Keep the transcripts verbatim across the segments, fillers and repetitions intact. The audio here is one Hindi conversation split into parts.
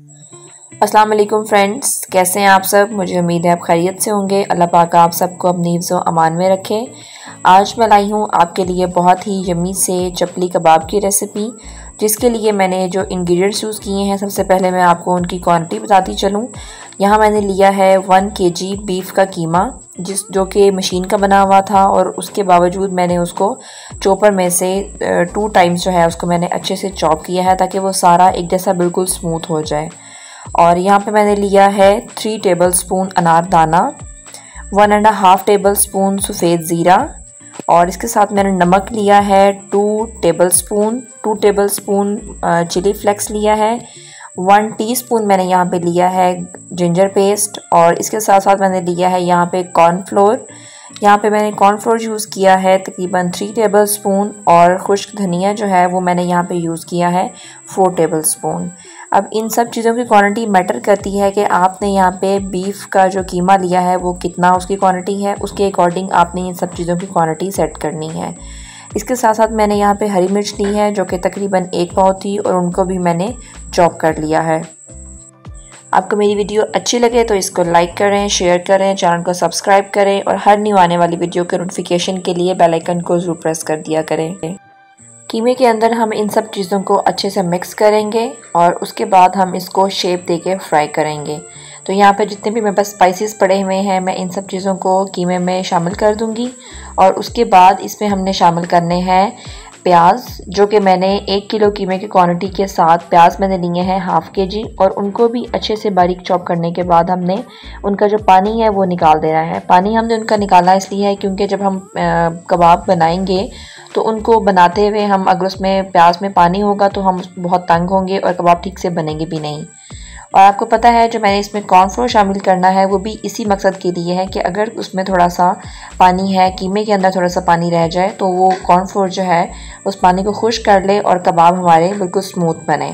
अस्सलाम वालेकुम फ्रेंड्स, कैसे हैं आप सब। मुझे उम्मीद है आप खैरियत से होंगे। अल्लाह पाक आप सबको अपनी हिफ्ज़ व अमान में रखे। आज मैं लाई हूँ आपके लिए बहुत ही यम्मी से चपली कबाब की रेसिपी, जिसके लिए मैंने जो इंग्रेडिएंट्स यूज़ किए हैं, सबसे पहले मैं आपको उनकी क्वांटिटी बताती चलूँ। यहाँ मैंने लिया है वन के जी बीफ का कीमा, जिस जो कि मशीन का बना हुआ था, और उसके बावजूद मैंने उसको चॉपर में से टू टाइम्स जो है उसको मैंने अच्छे से चॉप किया है, ताकि वो सारा एक जैसा बिल्कुल स्मूथ हो जाए। और यहाँ पे मैंने लिया है थ्री टेबल स्पून अनारदाना, one and half table spoon सफ़ेद ज़ीरा, और इसके साथ मैंने नमक लिया है two table spoon two table spoon chili flakes लिया है, वन टीस्पून मैंने यहाँ पे लिया है जिंजर पेस्ट, और इसके साथ साथ मैंने लिया है यहाँ पे कॉर्नफ्लोर। यहाँ पे मैंने कॉर्नफ्लोर यूज़ किया है तकरीबन थ्री टेबल स्पून, और खुश्क धनिया जो है वो मैंने यहाँ पे यूज़ किया है फोर टेबल स्पून। अब इन सब चीज़ों की क्वांटिटी मैटर करती है कि आपने यहाँ पे बीफ का जो कीमा लिया है वो कितना उसकी क्वांटिटी है, उसके अकॉर्डिंग आपने इन सब चीज़ों की क्वांटिटी सेट करनी है। इसके साथ साथ मैंने यहाँ पे हरी मिर्च ली है जो कि तकरीबन एक पाव थी, और उनको भी मैंने चॉप कर लिया है। आपको मेरी वीडियो अच्छी लगे तो इसको लाइक करें, शेयर करें, चैनल को सब्सक्राइब करें, और हर न्यू आने वाली वीडियो के नोटिफिकेशन के लिए बेल आइकन को ज़रूर प्रेस कर दिया करें। कीमे के अंदर हम इन सब चीज़ों को अच्छे से मिक्स करेंगे, और उसके बाद हम इसको शेप देके फ्राई करेंगे। तो यहाँ पे जितने भी मेरे पास स्पाइसेस पड़े हुए हैं, मैं इन सब चीज़ों को कीमे में शामिल कर दूँगी। और उसके बाद इसमें हमने शामिल करने हैं प्याज, जो कि मैंने एक किलो कीमे की क्वांटिटी के साथ प्याज मैंने लिए हैं हाफ़ के जी, और उनको भी अच्छे से बारीक चॉप करने के बाद हमने उनका जो पानी है वो निकाल देना है। पानी हमने उनका निकालना इसलिए है क्योंकि जब हम कबाब बनाएंगे तो उनको बनाते हुए हम अगर उसमें प्याज में पानी होगा तो हम बहुत तंग होंगे और कबाब ठीक से बनेंगे भी नहीं। और आपको पता है जो मैंने इसमें कॉर्नफ्लोर शामिल करना है वो भी इसी मकसद के लिए है कि अगर उसमें थोड़ा सा पानी है, कीमे के अंदर थोड़ा सा पानी रह जाए, तो वो कॉर्नफ्लोर जो है उस पानी को खुश्क कर ले और कबाब हमारे बिल्कुल स्मूथ बने।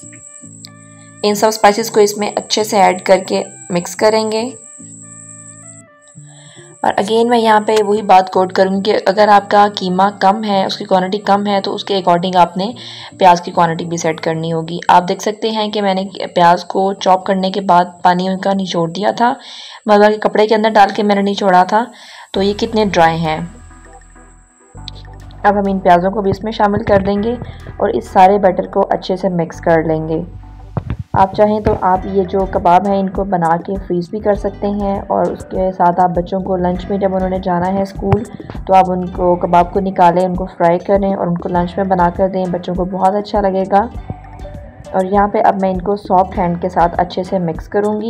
इन सब स्पाइसेस को इसमें अच्छे से ऐड करके मिक्स करेंगे। और अगेन मैं यहाँ पे वही बात कोट करूँगी कि अगर आपका कीमा कम है, उसकी क्वांटिटी कम है, तो उसके अकॉर्डिंग आपने प्याज की क्वांटिटी भी सेट करनी होगी। आप देख सकते हैं कि मैंने प्याज को चॉप करने के बाद पानी उनका निचोड़ दिया था, मतलब कि कपड़े के अंदर डाल के मैंने निचोड़ा था, तो ये कितने ड्राई हैं। अब हम इन प्याज़ों को भी इसमें शामिल कर देंगे और इस सारे बैटर को अच्छे से मिक्स कर लेंगे। आप चाहें तो आप ये जो कबाब हैं इनको बना के फ्रीज़ भी कर सकते हैं, और उसके साथ आप बच्चों को लंच में जब उन्होंने जाना है स्कूल तो आप उनको कबाब को निकालें, उनको फ्राई करें और उनको लंच में बना कर दें, बच्चों को बहुत अच्छा लगेगा। और यहाँ पे अब मैं इनको सॉफ्ट हैंड के साथ अच्छे से मिक्स करूँगी।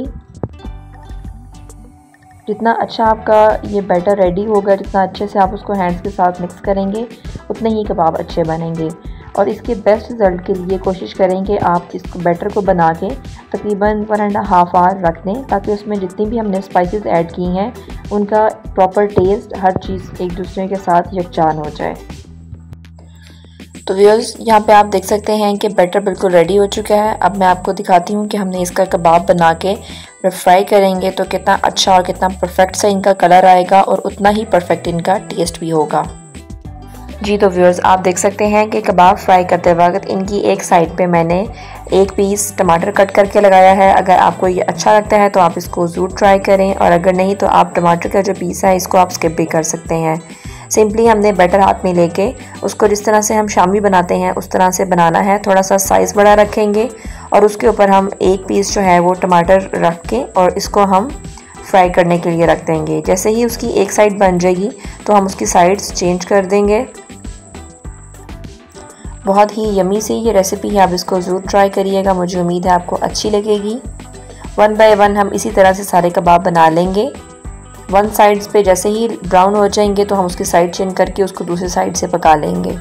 जितना अच्छा आपका ये बैटर रेडी होगा, जितना अच्छे से आप उसको हैंड्स के साथ मिक्स करेंगे, उतने ही कबाब अच्छे बनेंगे। और इसके बेस्ट रिज़ल्ट के लिए कोशिश करें कि आप इस बैटर को बना के तकरीबन वन एंड हाफ आवर रख दें, ताकि उसमें जितनी भी हमने स्पाइसेस ऐड की हैं उनका प्रॉपर टेस्ट, हर चीज़ एक दूसरे के साथ यकजान हो जाए। तो व्यूअर्स, यहाँ पे आप देख सकते हैं कि बैटर बिल्कुल रेडी हो चुका है। अब मैं आपको दिखाती हूँ कि हमने इसका कबाब बना के जब फ्राई करेंगे तो कितना अच्छा और कितना परफेक्ट सा इनका कलर आएगा, और उतना ही परफेक्ट इनका टेस्ट भी होगा। जी तो व्यूअर्स, आप देख सकते हैं कि कबाब फ्राई करते वक्त इनकी एक साइड पे मैंने एक पीस टमाटर कट करके लगाया है। अगर आपको ये अच्छा लगता है तो आप इसको ज़रूर ट्राई करें, और अगर नहीं तो आप टमाटर का जो पीस है इसको आप स्किप भी कर सकते हैं। सिंपली हमने बैटर हाथ में लेके उसको जिस तरह से हम शामी बनाते हैं उस तरह से बनाना है। थोड़ा सा साइज़ बड़ा रखेंगे और उसके ऊपर हम एक पीस जो है वो टमाटर रख के और इसको हम फ्राई करने के लिए रख देंगे। जैसे ही उसकी एक साइड बन जाएगी तो हम उसकी साइड्स चेंज कर देंगे। बहुत ही यमी सी ये रेसिपी है, आप इसको ज़रूर ट्राई करिएगा, मुझे उम्मीद है आपको अच्छी लगेगी। वन बाय वन हम इसी तरह से सारे कबाब बना लेंगे। वन साइड्स पे जैसे ही ब्राउन हो जाएंगे तो हम उसकी साइड चेंज करके उसको दूसरी साइड से पका लेंगे।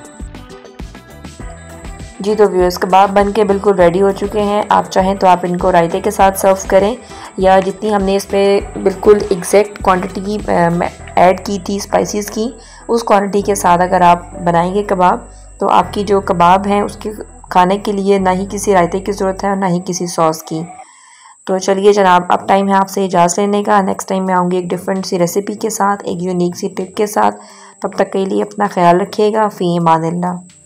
जी तो व्यूअर्स, कबाब बन के बिल्कुल रेडी हो चुके हैं। आप चाहें तो आप इनको रायते के साथ सर्व करें, या जितनी हमने इसमें बिल्कुल एग्जैक्ट क्वांटिटी ऐड की थी स्पाइसेस की, उस क्वांटिटी के साथ अगर आप बनाएंगे कबाब तो आपकी जो कबाब हैं उसके खाने के लिए ना ही किसी रायते की ज़रूरत है और ना ही किसी सॉस की। तो चलिए जनाब, अब टाइम है आपसे इजाज़त लेने का। नेक्स्ट टाइम मैं आऊँगी एक डिफरेंट सी रेसिपी के साथ, एक यूनिक सी टिप के साथ। तब तक के लिए अपना ख्याल रखिएगा। फ़ी अमानिल्लाह।